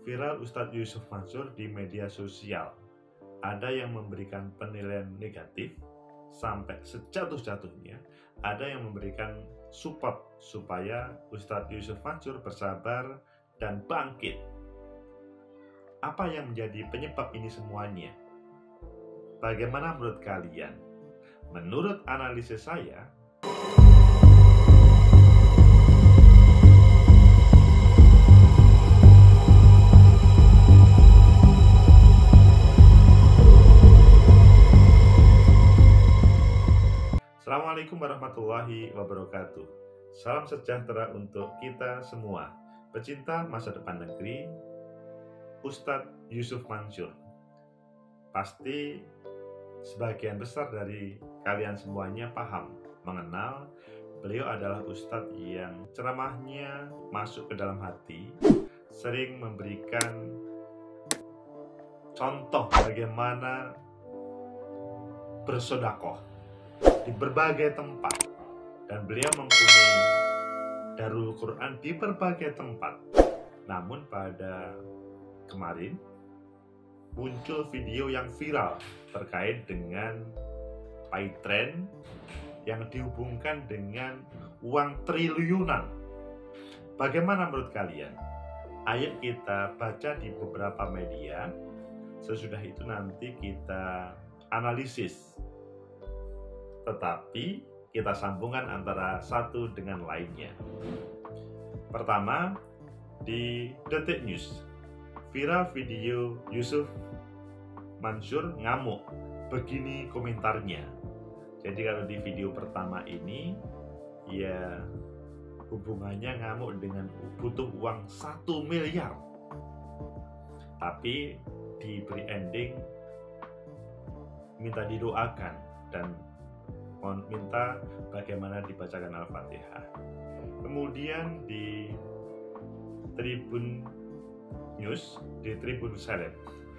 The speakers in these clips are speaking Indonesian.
viral Ustadz Yusuf Mansur di media sosial. Ada yang memberikan penilaian negatif sampai sejatuh-jatuhnya, ada yang memberikan support supaya Ustadz Yusuf Mansur bersabar dan bangkit. Apa yang menjadi penyebab ini semuanya? Bagaimana menurut kalian? Menurut analisis saya, Assalamualaikum warahmatullahi wabarakatuh. Salam sejahtera untuk kita semua, pecinta masa depan negeri, Ustadz Yusuf Mansur. Pasti sebagian besar dari kalian semuanya paham, mengenal beliau adalah Ustadz yang ceramahnya masuk ke dalam hati, sering memberikan contoh bagaimana bersedekah di berbagai tempat, dan beliau mempunyai Darul Quran di berbagai tempat. Namun pada kemarin muncul video yang viral terkait dengan PayTrend yang dihubungkan dengan uang triliunan. Bagaimana menurut kalian? Ayo kita baca di beberapa media, sesudah itu nanti kita analisis. Tetapi kita sambungkan antara satu dengan lainnya. Pertama, di Detik News, viral video Yusuf Mansur ngamuk. Begini komentarnya. Jadi kalau di video pertama ini, ya hubungannya ngamuk dengan butuh uang 1 miliar. Tapi diberi ending minta didoakan dan minta bagaimana dibacakan Al-Fatihah. Kemudian di Tribun News, di Tribun Seleb,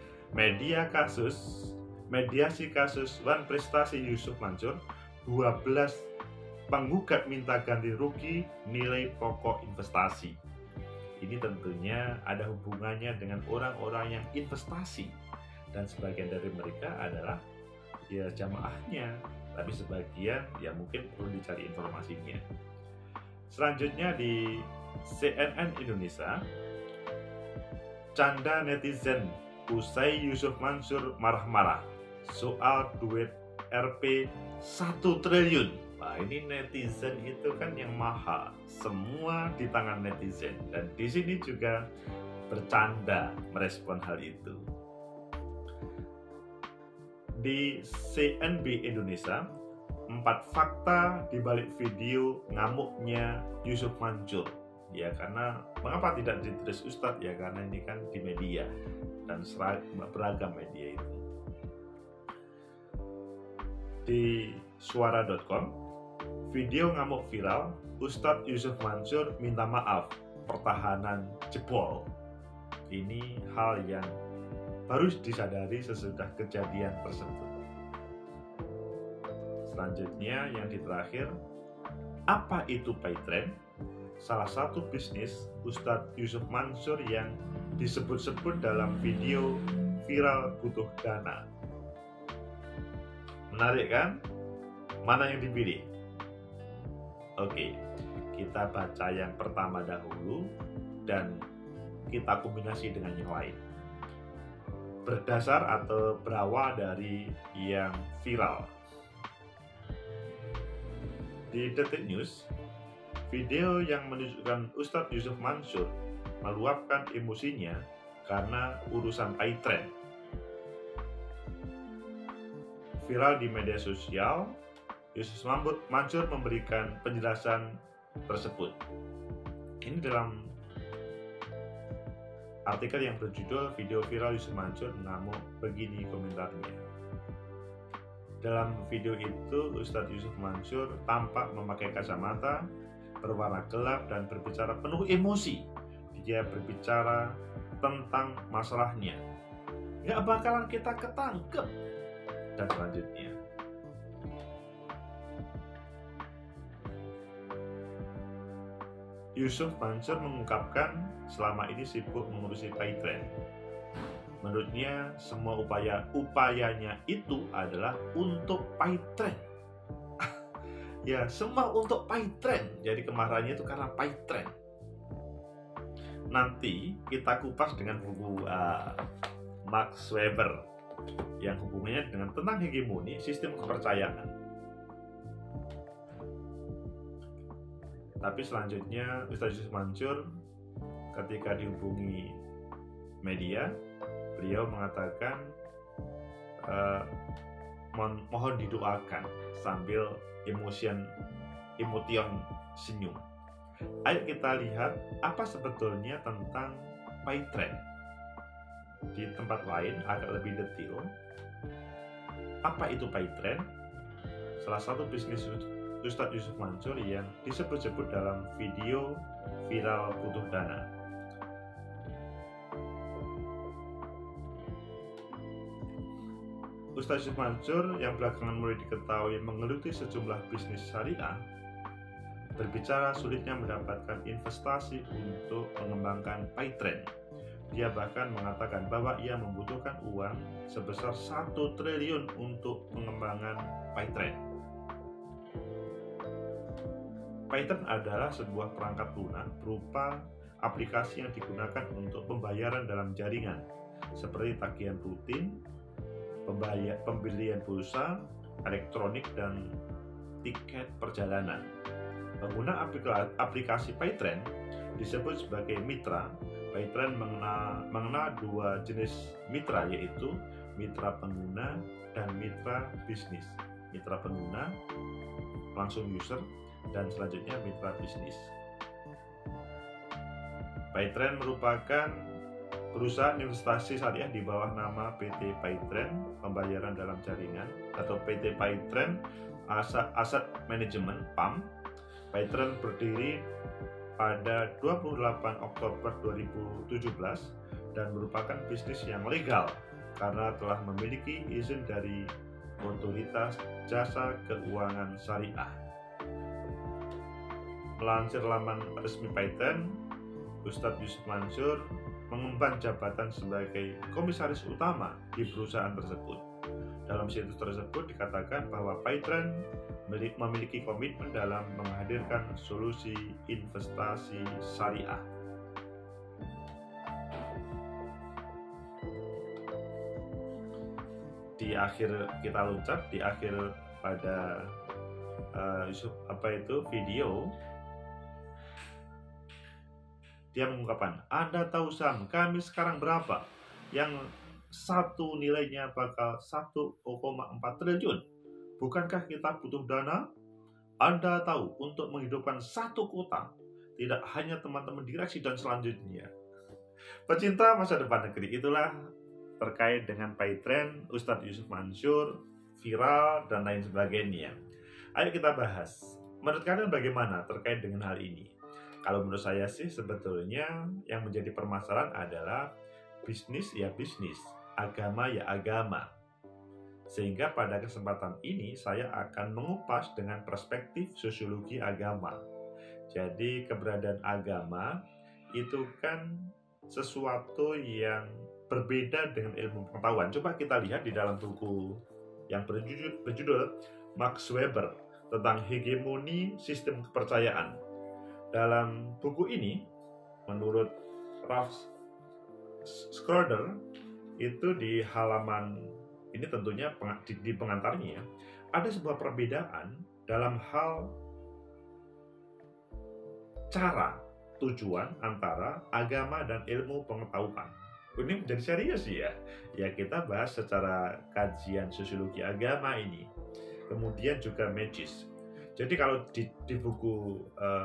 mediasi kasus Wan Prestasi Yusuf Mansur, 12 penggugat minta ganti rugi nilai pokok investasi. Ini tentunya ada hubungannya dengan orang-orang yang investasi, dan sebagian dari mereka adalah ya jamaahnya, tapi sebagian ya mungkin perlu dicari informasinya. Selanjutnya di CNN Indonesia, canda netizen usai Yusuf Mansur marah-marah soal duit Rp 1 triliun. Nah, ini netizen itu kan yang mahal, semua di tangan netizen, dan di sini juga bercanda merespon hal itu. Di CNB Indonesia, 4 fakta di balik video ngamuknya Yusuf Mansur. Ya, karena mengapa tidak ditulis Ustadz? Ya karena ini kan di media dan beragam media itu. Di suara.com, video ngamuk viral, Ustadz Yusuf Mansur minta maaf, pertahanan jebol. Ini hal yang baru disadari sesudah kejadian tersebut. Selanjutnya yang di terakhir, apa itu PayTrend? Salah satu bisnis Ustadz Yusuf Mansur yang disebut-sebut dalam video viral butuh dana. Menarik kan? Mana yang dipilih? Oke, kita baca yang pertama dahulu dan kita kombinasi dengan yang lain. Berdasar atau berawal dari yang viral. Di Detik News, video yang menunjukkan Ustadz Yusuf Mansur meluapkan emosinya karena urusan PayTrend. Viral di media sosial, Yusuf Mansur memberikan penjelasan tersebut. Ini dalam artikel yang berjudul video viral Yusuf Mansur ngamuk, begini komentarnya. Dalam video itu, Ustadz Yusuf Mansur tampak memakai kacamata berwarna gelap dan berbicara penuh emosi. Dia berbicara tentang masalahnya. Gak bakalan kita ketangkep. Dan selanjutnya, Yusuf Mansur mengungkapkan selama ini sibuk mengurusi PayTrend. Menurutnya semua upayanya itu adalah untuk PayTrend. Ya, semua untuk PayTrend. Jadi kemarahannya itu karena PayTrend. Nanti kita kupas dengan buku Max Weber yang hubungannya dengan tentang hegemoni sistem kepercayaan. Tapi selanjutnya Ustaz Yusuf Mansur ketika dihubungi media, beliau mengatakan mohon didoakan sambil emotion senyum. Ayo kita lihat apa sebetulnya tentang PayTrend. Di tempat lain agak lebih detail. Apa itu PayTrend? Salah satu bisnis Ustadz Yusuf Mansur yang disebut-sebut dalam video viral butuh dana. Ustadz Yusuf Mansur yang belakangan mulai diketahui menggeluti sejumlah bisnis syariah berbicara sulitnya mendapatkan investasi untuk mengembangkan PayTrend. Dia bahkan mengatakan bahwa ia membutuhkan uang sebesar 1 triliun untuk pengembangan PayTrend. PayTrend adalah sebuah perangkat lunak berupa aplikasi yang digunakan untuk pembayaran dalam jaringan, seperti tagihan rutin, pembelian pulsa, elektronik, dan tiket perjalanan. Pengguna aplikasi PayTrend disebut sebagai mitra. PayTrend mengenal 2 jenis mitra, yaitu mitra pengguna dan mitra bisnis. Mitra pengguna langsung user, dan selanjutnya mitra bisnis. PayTrend merupakan perusahaan investasi syariah di bawah nama PT PayTrend Pembayaran dalam Jaringan atau PT PayTrend Asset Management (PAM). PayTrend berdiri pada 28 Oktober 2017 dan merupakan bisnis yang legal karena telah memiliki izin dari Otoritas Jasa Keuangan Syariah. Melansir laman resmi PayTrend, Ustadz Yusuf Mansur mengemban jabatan sebagai komisaris utama di perusahaan tersebut. Dalam situs tersebut dikatakan bahwa PayTrend memiliki komitmen dalam menghadirkan solusi investasi syariah. Di akhir kita loncat, di akhir pada video, dia mengungkapkan, Anda tahu saham kami sekarang berapa? Yang satu nilainya bakal 1,4 triliun. Bukankah kita butuh dana? Anda tahu untuk menghidupkan satu kota, tidak hanya teman-teman direksi dan selanjutnya. Pecinta masa depan negeri, itulah terkait dengan PayTrend, Ustadz Yusuf Mansur, viral, dan lain sebagainya. Ayo kita bahas. Menurut kalian bagaimana terkait dengan hal ini? Kalau menurut saya sih sebetulnya yang menjadi permasalahan adalah bisnis ya bisnis, agama ya agama. Sehingga pada kesempatan ini saya akan mengupas dengan perspektif sosiologi agama. Jadi keberadaan agama itu kan sesuatu yang berbeda dengan ilmu pengetahuan. Coba kita lihat di dalam buku yang berjudul Max Weber tentang hegemoni sistem kepercayaan. Dalam buku ini, menurut Ralph Schroeder, itu di halaman ini tentunya di pengantarnya ada sebuah perbedaan dalam hal cara tujuan antara agama dan ilmu pengetahuan. Ini menjadi serius ya. Ya kita bahas secara kajian sosiologi agama ini. Kemudian juga magis. Jadi kalau di buku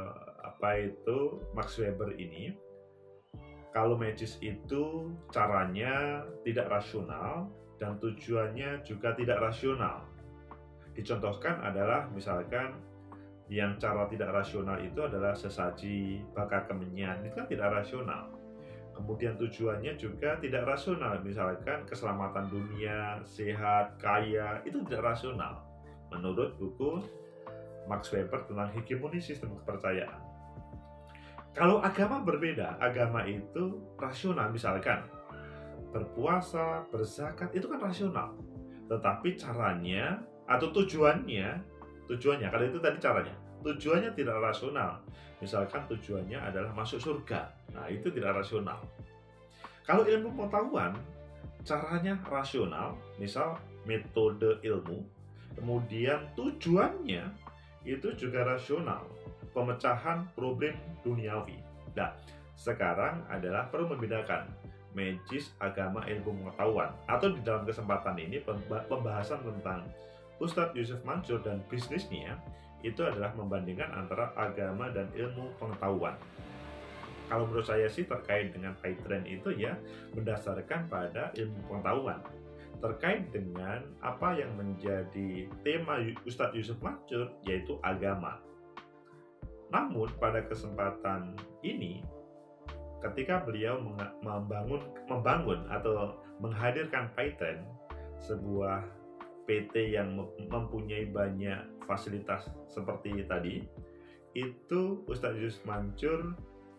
Max Weber ini, kalau magis itu caranya tidak rasional dan tujuannya juga tidak rasional. Dicontohkan adalah misalkan yang cara tidak rasional itu adalah sesaji bakar kemenyan, itu kan tidak rasional. Kemudian tujuannya juga tidak rasional, misalkan keselamatan dunia, sehat, kaya, itu tidak rasional. Menurut buku Max Weber tentang hegemoni sistem kepercayaan. Kalau agama berbeda, agama itu rasional, misalkan berpuasa, berzakat itu kan rasional. Tetapi caranya atau tujuannya kalau itu tadi caranya, tujuannya tidak rasional. Misalkan tujuannya adalah masuk surga. Nah, itu tidak rasional. Kalau ilmu pengetahuan, caranya rasional, misal metode ilmu, kemudian tujuannya itu juga rasional, pemecahan problem duniawi. Nah, sekarang adalah perlu membedakan magis, agama, ilmu pengetahuan, atau di dalam kesempatan ini pembahasan tentang Ustadz Yusuf Mansur dan bisnisnya itu adalah membandingkan antara agama dan ilmu pengetahuan. Kalau menurut saya sih terkait dengan PyTrend itu ya berdasarkan pada ilmu pengetahuan terkait dengan apa yang menjadi tema Ustadz Yusuf Mansur, yaitu agama. Namun pada kesempatan ini ketika beliau membangun atau menghadirkan PyTrend, sebuah PT yang mempunyai banyak fasilitas seperti tadi, itu Ustadz Yusuf Mansur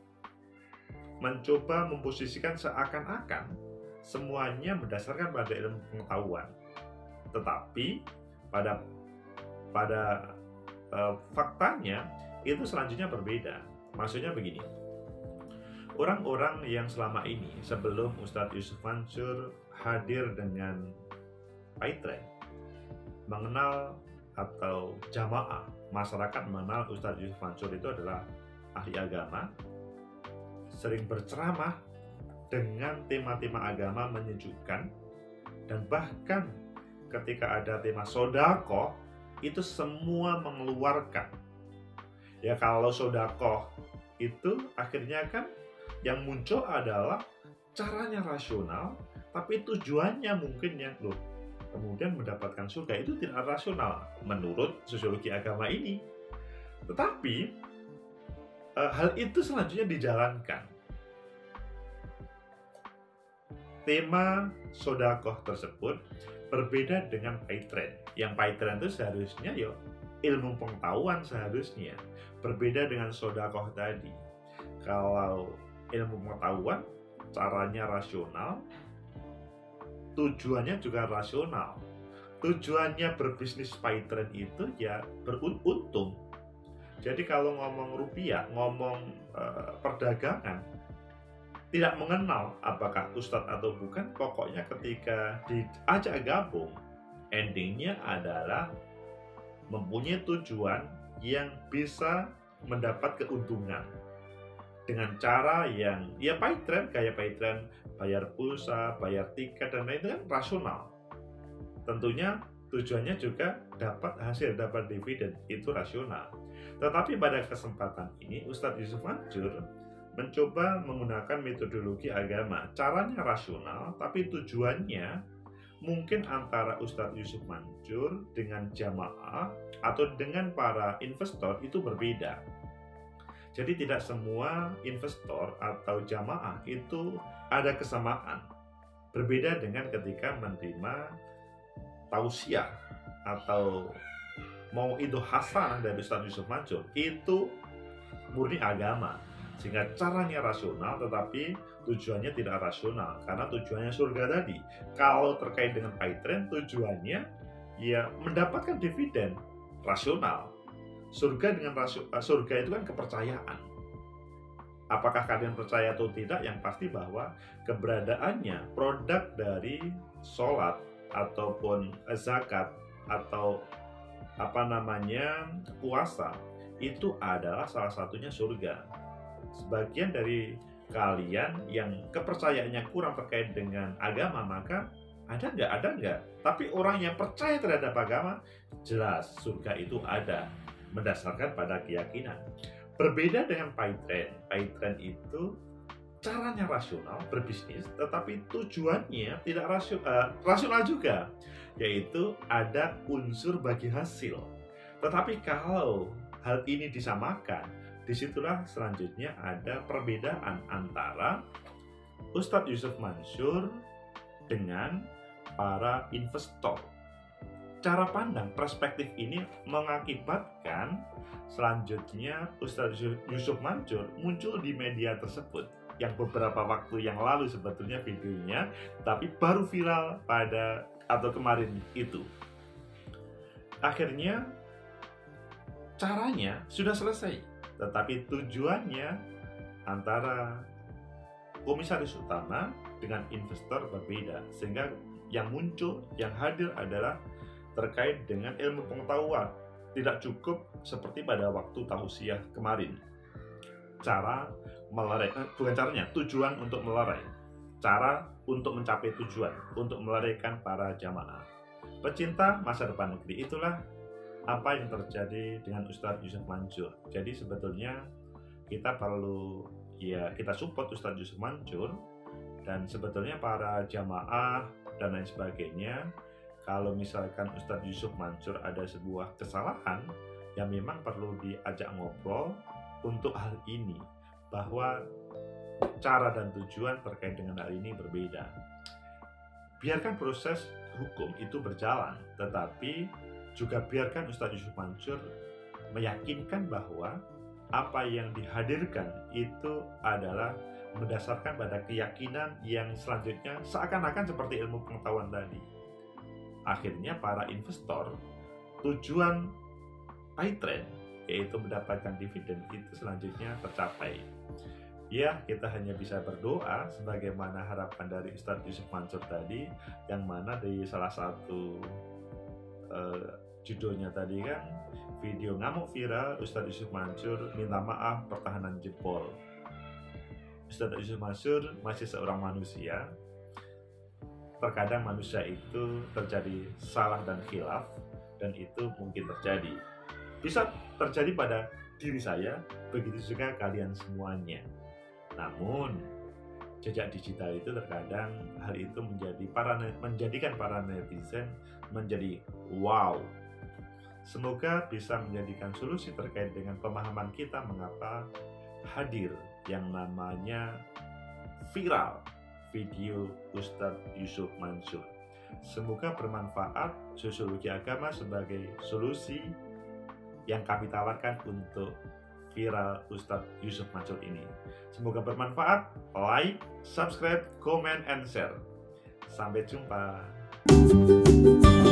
mencoba memposisikan seakan-akan semuanya berdasarkan pada ilmu pengetahuan, tetapi pada faktanya itu selanjutnya berbeda. Maksudnya begini, orang-orang yang selama ini sebelum Ustadz Yusuf Mansur hadir dengan PyTrend mengenal atau jamaah masyarakat mengenal Ustadz Yusuf Mansur itu adalah ahli agama, sering berceramah dengan tema-tema agama menyejukkan, dan bahkan ketika ada tema sodako itu semua mengeluarkan. Ya kalau sodako itu akhirnya kan yang muncul adalah caranya rasional, tapi tujuannya mungkin yang kemudian mendapatkan surga itu tidak rasional menurut sosiologi agama ini. Tetapi hal itu selanjutnya dijalankan. Tema sodakoh tersebut berbeda dengan PyTrend. Yang PyTrend itu seharusnya ilmu pengetahuan seharusnya. Berbeda dengan sodakoh tadi. Kalau ilmu pengetahuan caranya rasional, tujuannya juga rasional. Tujuannya berbisnis PyTrend itu ya beruntung. Jadi kalau ngomong rupiah, ngomong perdagangan, tidak mengenal apakah ustadz atau bukan, pokoknya ketika diajak gabung, endingnya adalah mempunyai tujuan yang bisa mendapat keuntungan dengan cara yang ya PyTrend, kayak PyTrend bayar pulsa, bayar tiket dan lain-lain itu kan rasional. Tentunya tujuannya juga dapat hasil, dapat dividen, itu rasional. Tetapi pada kesempatan ini Ustadz Yusuf Mansur mencoba menggunakan metodologi agama. Caranya rasional, tapi tujuannya mungkin antara Ustadz Yusuf Mansur dengan jamaah atau dengan para investor itu berbeda. Jadi tidak semua investor atau jamaah itu ada kesamaan. Berbeda dengan ketika menerima tausiah atau mau itu hasanah dari Ustadz Yusuf Mansur, itu murni agama. Sehingga caranya rasional tetapi tujuannya tidak rasional karena tujuannya surga tadi. Kalau terkait dengan PyTrend tujuannya ya mendapatkan dividen, rasional. Surga itu kan kepercayaan. Apakah kalian percaya atau tidak, yang pasti bahwa keberadaannya produk dari sholat ataupun zakat atau puasa itu adalah salah satunya surga. Sebagian dari kalian yang kepercayaannya kurang terkait dengan agama, maka ada nggak? Tapi orang yang percaya terhadap agama, jelas surga itu ada, berdasarkan pada keyakinan. Berbeda dengan PyTrend. PyTrend itu caranya rasional, berbisnis, tetapi tujuannya tidak rasional juga, yaitu ada unsur bagi hasil. Tetapi kalau hal ini disamakan, disitulah selanjutnya ada perbedaan antara Ustadz Yusuf Mansur dengan para investor. cara pandang perspektif ini mengakibatkan selanjutnya Ustadz Yusuf Mansur muncul di media tersebut yang beberapa waktu yang lalu sebetulnya videonya, tapi baru viral pada atau kemarin itu. Akhirnya caranya sudah selesai, tetapi tujuannya antara komisaris utama dengan investor berbeda, sehingga yang muncul, yang hadir adalah terkait dengan ilmu pengetahuan. Tidak cukup seperti pada waktu tausiah kemarin. Tujuan untuk melerai. Cara untuk mencapai tujuan, untuk melarikan para jamaah. Pecinta masa depan negeri, itulah apa yang terjadi dengan Ustadz Yusuf Mansur. Jadi sebetulnya kita perlu kita support Ustadz Yusuf Mansur, dan sebetulnya para jamaah dan lain sebagainya, kalau misalkan Ustadz Yusuf Mansur ada sebuah kesalahan yang memang perlu diajak ngobrol untuk hal ini, bahwa cara dan tujuan terkait dengan hal ini berbeda. Biarkan proses hukum itu berjalan, tetapi juga biarkan Ustadz Yusuf Mansur meyakinkan bahwa apa yang dihadirkan itu adalah berdasarkan pada keyakinan yang selanjutnya seakan-akan seperti ilmu pengetahuan tadi. Akhirnya para investor, tujuan high trend yaitu mendapatkan dividen itu selanjutnya tercapai. Ya, kita hanya bisa berdoa sebagaimana harapan dari Ustadz Yusuf Mansur tadi, yang mana di salah satu judulnya tadi kan, video ngamuk viral Ustadz Yusuf Mansur minta maaf pertahanan jempol. Ustadz Yusuf Mansur masih seorang manusia. Terkadang manusia itu terjadi salah dan khilaf, dan itu mungkin terjadi. Bisa terjadi pada diri saya, begitu juga kalian semuanya. Namun, jejak digital itu terkadang hal itu menjadikan para netizen menjadi wow. Semoga bisa menjadikan solusi terkait dengan pemahaman kita mengapa hadir yang namanya viral video Ustadz Yusuf Mansur. Semoga bermanfaat sosiologi agama sebagai solusi yang kami tawarkan untuk viral Ustadz Yusuf Mansur ini. Semoga bermanfaat. Like, subscribe, comment, and share. Sampai jumpa.